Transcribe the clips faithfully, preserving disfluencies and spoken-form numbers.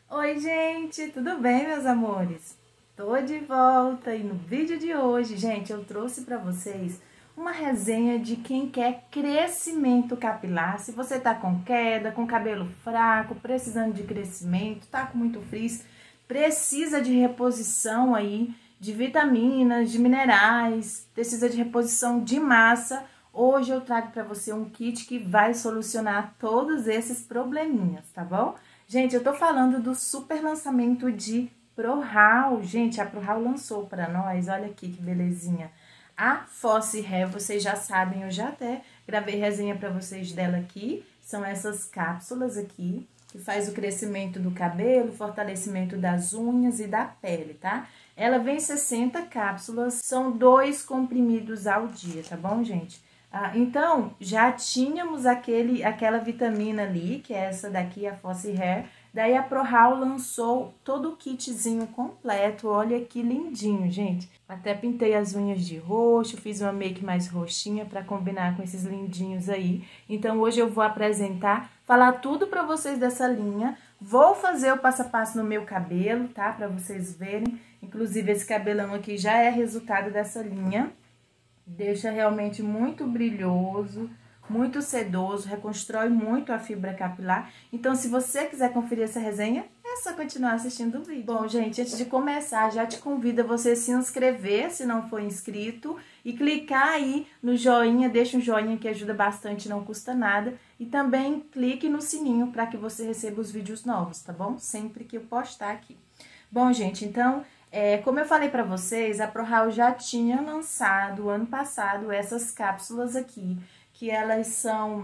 Oi, gente, tudo bem, meus amores? Tô de volta e no vídeo de hoje, gente, eu trouxe pra vocês uma resenha de quem quer crescimento capilar. Se você tá com queda, com cabelo fraco, precisando de crescimento, tá com muito frizz, precisa de reposição aí de vitaminas, de minerais, precisa de reposição de massa, hoje eu trago pra você um kit que vai solucionar todos esses probleminhas, tá bom? Gente, eu tô falando do super lançamento de ProHaul. Gente, a ProHaul lançou para nós, olha aqui que belezinha. A Fossi Hair, vocês já sabem, eu já até gravei resenha para vocês dela aqui. São essas cápsulas aqui, que faz o crescimento do cabelo, fortalecimento das unhas e da pele, tá? Ela vem sessenta cápsulas, são dois comprimidos ao dia, tá bom, gente? Ah, então, já tínhamos aquele, aquela vitamina ali, que é essa daqui, a Fossi Hair. Daí a ProHaul lançou todo o kitzinho completo, olha que lindinho, gente. Até pintei as unhas de roxo, fiz uma make mais roxinha pra combinar com esses lindinhos aí. Então, hoje eu vou apresentar, falar tudo pra vocês dessa linha. Vou fazer o passo a passo no meu cabelo, tá? Pra vocês verem. Inclusive, esse cabelão aqui já é resultado dessa linha. Deixa realmente muito brilhoso, muito sedoso, reconstrói muito a fibra capilar. Então, se você quiser conferir essa resenha, é só continuar assistindo o vídeo. Bom, gente, antes de começar, já te convido a você se inscrever, se não for inscrito, e clicar aí no joinha, deixa um joinha que ajuda bastante, não custa nada. E também clique no sininho para que você receba os vídeos novos, tá bom? Sempre que eu postar aqui. Bom, gente, então... É, como eu falei pra vocês, a ProHaul já tinha lançado ano passado essas cápsulas aqui, que elas são,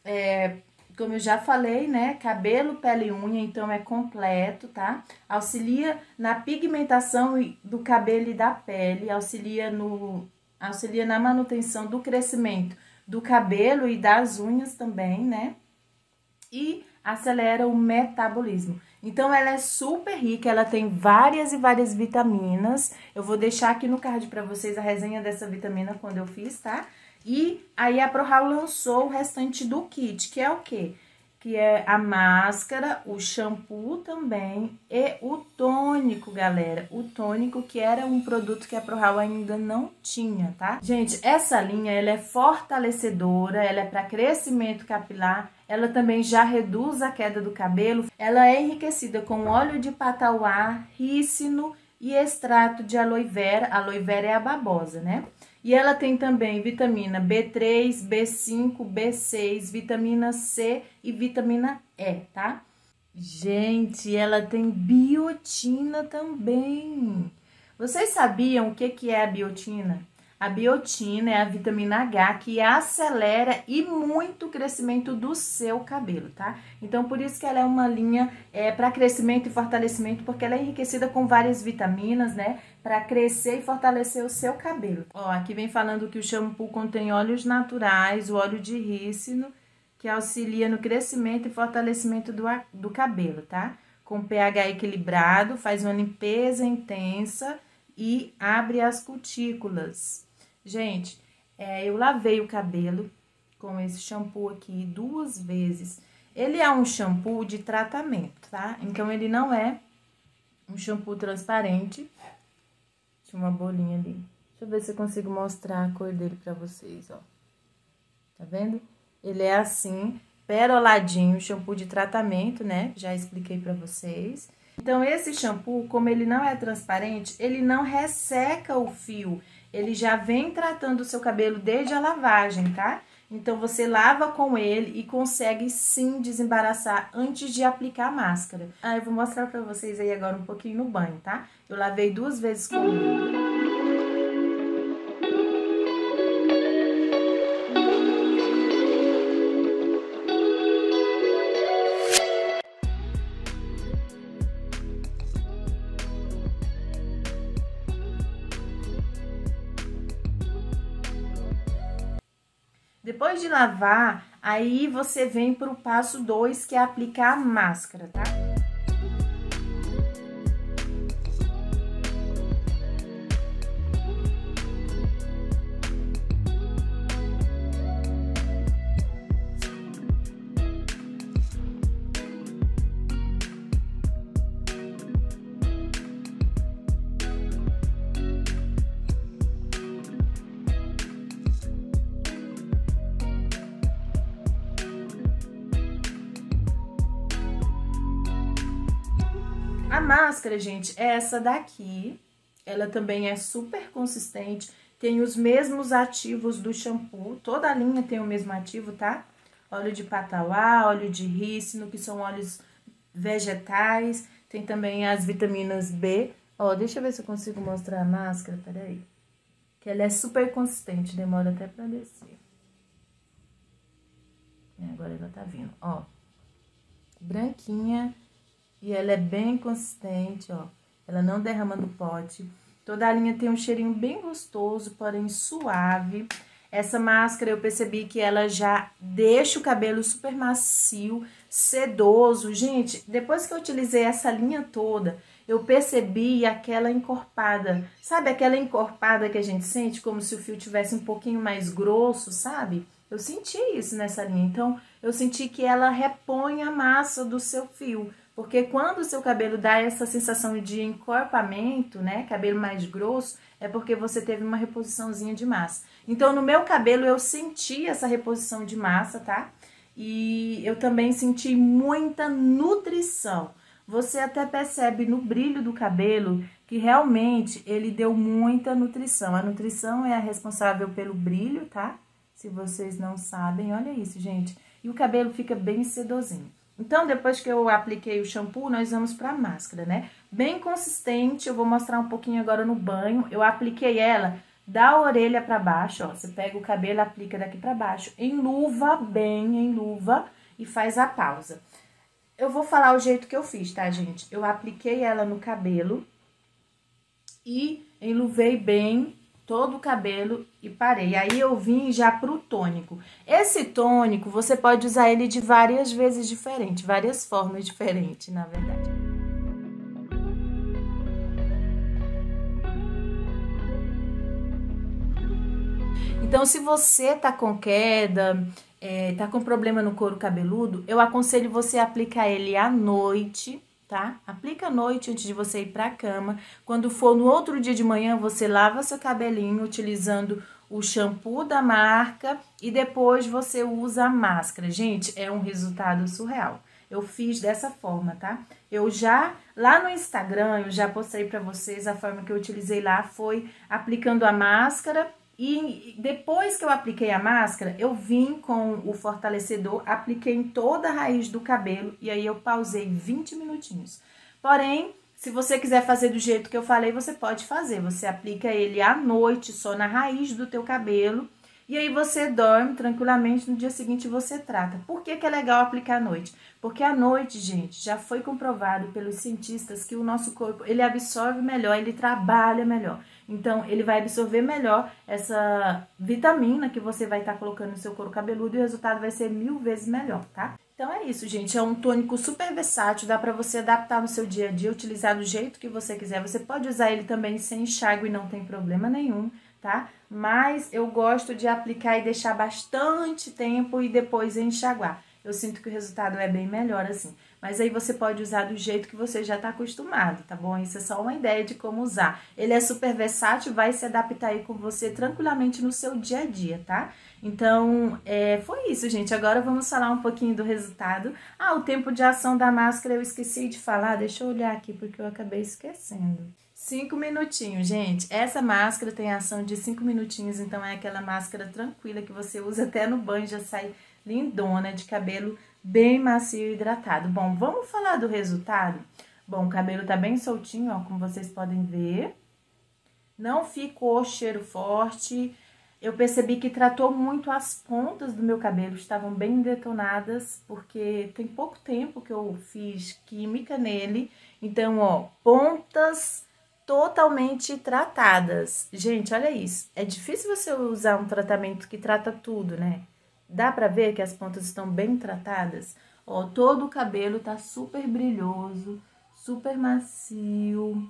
é, como eu já falei, né, cabelo, pele e unha, então é completo, tá? Auxilia na pigmentação do cabelo e da pele, auxilia, no, auxilia na manutenção do crescimento do cabelo e das unhas também, né? E acelera o metabolismo. Então, ela é super rica, ela tem várias e várias vitaminas. Eu vou deixar aqui no card pra vocês a resenha dessa vitamina quando eu fiz, tá? E aí, a ProHaul lançou o restante do kit, que é o quê? Que é a máscara, o shampoo também e o tônico, galera. O tônico, que era um produto que a ProHaul ainda não tinha, tá? Gente, essa linha, ela é fortalecedora, ela é para crescimento capilar, ela também já reduz a queda do cabelo. Ela é enriquecida com óleo de patauá, rícino e extrato de aloe vera. Aloe vera é a babosa, né? E ela tem também vitamina B três, B cinco, B seis, vitamina C e vitamina E, tá? Gente, ela tem biotina também. Vocês sabiam o que que é a biotina? A biotina é a vitamina H que acelera e muito o crescimento do seu cabelo, tá? Então, por isso que ela é uma linha é, para crescimento e fortalecimento, porque ela é enriquecida com várias vitaminas, né? Para crescer e fortalecer o seu cabelo. Ó, aqui vem falando que o shampoo contém óleos naturais, o óleo de rícino, que auxilia no crescimento e fortalecimento do, do cabelo, tá? Com pH equilibrado, faz uma limpeza intensa e abre as cutículas. Gente, é, eu lavei o cabelo com esse shampoo aqui duas vezes. Ele é um shampoo de tratamento, tá? Então, ele não é um shampoo transparente. Tinha uma bolinha ali. Deixa eu ver se eu consigo mostrar a cor dele pra vocês, ó. Tá vendo? Ele é assim, peroladinho, shampoo de tratamento, né? Já expliquei pra vocês. Então, esse shampoo, como ele não é transparente, ele não resseca o fio. Ele já vem tratando o seu cabelo desde a lavagem, tá? Então, você lava com ele e consegue, sim, desembaraçar antes de aplicar a máscara. Ah, eu vou mostrar pra vocês aí agora um pouquinho no banho, tá? Eu lavei duas vezes com ele. Depois de lavar, aí você vem para o passo dois, que é aplicar a máscara, tá? A máscara, gente, é essa daqui. Ela também é super consistente. Tem os mesmos ativos do shampoo. Toda a linha tem o mesmo ativo, tá? Óleo de patauá, óleo de rícino, que são óleos vegetais. Tem também as vitaminas B. Ó, deixa eu ver se eu consigo mostrar a máscara, peraí. Que ela é super consistente, demora até pra descer. É, agora ela tá vindo, ó. Branquinha. E ela é bem consistente, ó. Ela não derrama no pote. Toda a linha tem um cheirinho bem gostoso, porém suave. Essa máscara eu percebi que ela já deixa o cabelo super macio, sedoso. Gente, depois que eu utilizei essa linha toda, eu percebi aquela encorpada. Sabe aquela encorpada que a gente sente como se o fio tivesse um pouquinho mais grosso, sabe? Eu senti isso nessa linha. Então, eu senti que ela repõe a massa do seu fio. Porque quando o seu cabelo dá essa sensação de encorpamento, né, cabelo mais grosso, é porque você teve uma reposiçãozinha de massa. Então, no meu cabelo, eu senti essa reposição de massa, tá? E eu também senti muita nutrição. Você até percebe no brilho do cabelo que realmente ele deu muita nutrição. A nutrição é a responsável pelo brilho, tá? Se vocês não sabem, olha isso, gente. E o cabelo fica bem sedosinho. Então, depois que eu apliquei o shampoo, nós vamos pra máscara, né? Bem consistente, eu vou mostrar um pouquinho agora no banho. Eu apliquei ela da orelha pra baixo, ó. Você pega o cabelo, aplica daqui pra baixo, enluva bem, enluva e faz a pausa. Eu vou falar o jeito que eu fiz, tá, gente? Eu apliquei ela no cabelo e enluvei bem todo o cabelo e parei. Aí eu vim já pro tônico. Esse tônico, você pode usar ele de várias vezes diferente, várias formas diferentes, na verdade. Então, se você tá com queda, é, tá com problema no couro cabeludo, eu aconselho você a aplicar ele à noite, tá? Aplica à noite antes de você ir pra cama. Quando for no outro dia de manhã, você lava seu cabelinho utilizando o shampoo da marca e depois você usa a máscara. Gente, é um resultado surreal. Eu fiz dessa forma, tá? Eu já, lá no Instagram, eu já postei pra vocês, a forma que eu utilizei lá foi aplicando a máscara. E depois que eu apliquei a máscara, eu vim com o fortalecedor, apliquei em toda a raiz do cabelo e aí eu pausei vinte minutinhos. Porém, se você quiser fazer do jeito que eu falei, você pode fazer. Você aplica ele à noite, só na raiz do teu cabelo, e aí você dorme tranquilamente, no dia seguinte você trata. Por que que é legal aplicar à noite? Porque à noite, gente, já foi comprovado pelos cientistas que o nosso corpo, ele absorve melhor, ele trabalha melhor. Então, ele vai absorver melhor essa vitamina que você vai estar tá colocando no seu couro cabeludo e o resultado vai ser mil vezes melhor, tá? Então, é isso, gente. É um tônico super versátil, dá pra você adaptar no seu dia a dia, utilizar do jeito que você quiser. Você pode usar ele também sem enxágue e não tem problema nenhum, tá? Mas eu gosto de aplicar e deixar bastante tempo e depois enxaguar. Eu sinto que o resultado é bem melhor assim. Mas aí você pode usar do jeito que você já tá acostumado, tá bom? Isso é só uma ideia de como usar. Ele é super versátil, vai se adaptar aí com você tranquilamente no seu dia a dia, tá? Então, é, foi isso, gente. Agora vamos falar um pouquinho do resultado. Ah, o tempo de ação da máscara eu esqueci de falar. Deixa eu olhar aqui porque eu acabei esquecendo. Cinco minutinhos, gente. Essa máscara tem ação de cinco minutinhos, então é aquela máscara tranquila que você usa até no banho, já sai lindona, de cabelo bem macio e hidratado. Bom, vamos falar do resultado? Bom, o cabelo tá bem soltinho, ó, como vocês podem ver. Não ficou cheiro forte. Eu percebi que tratou muito as pontas do meu cabelo, estavam bem detonadas, porque tem pouco tempo que eu fiz química nele. Então, ó, pontas totalmente tratadas. Gente, olha isso. É difícil você usar um tratamento que trata tudo, né? Dá pra ver que as pontas estão bem tratadas? Ó, todo o cabelo tá super brilhoso, super macio.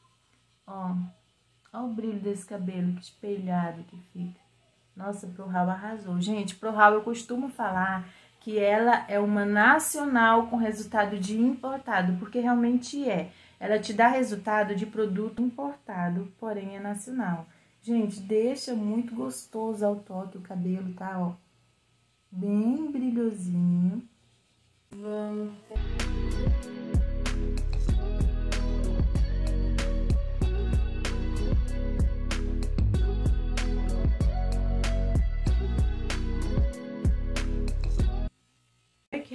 Ó, ó o brilho desse cabelo, que espelhado que fica. Nossa, Pro-Hal arrasou. Gente, Pro-Hal eu costumo falar que ela é uma nacional com resultado de importado, porque realmente é. Ela te dá resultado de produto importado, porém é nacional. Gente, deixa muito gostoso ao toque o cabelo, tá? Ó, bem brilhosinho. Vamos.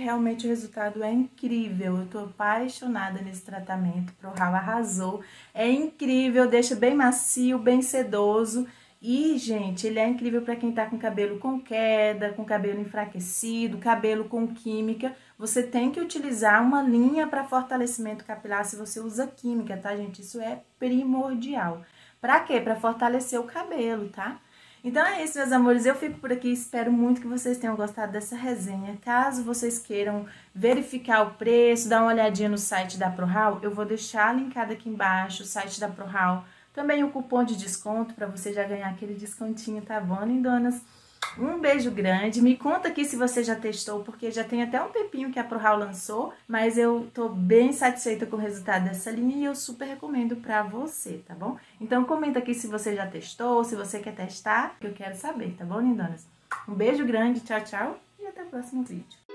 realmente o resultado é incrível. Eu tô apaixonada nesse tratamento. ProRal arrasou. É incrível, deixa bem macio, bem sedoso. E, gente, ele é incrível para quem tá com cabelo com queda, com cabelo enfraquecido, cabelo com química. Você tem que utilizar uma linha para fortalecimento capilar se você usa química, tá, gente? Isso é primordial. Pra quê? Pra fortalecer o cabelo, tá? Então é isso, meus amores, eu fico por aqui, espero muito que vocês tenham gostado dessa resenha. Caso vocês queiram verificar o preço, dar uma olhadinha no site da ProRal, eu vou deixar linkado aqui embaixo o site da ProRal, também o cupom de desconto para você já ganhar aquele descontinho, tá bom, lindonas? Um beijo grande, me conta aqui se você já testou, porque já tem até um tempinho que a ProRal lançou, mas eu tô bem satisfeita com o resultado dessa linha e eu super recomendo pra você, tá bom? Então comenta aqui se você já testou, se você quer testar, que eu quero saber, tá bom, lindonas? Um beijo grande, tchau, tchau e até o próximo vídeo.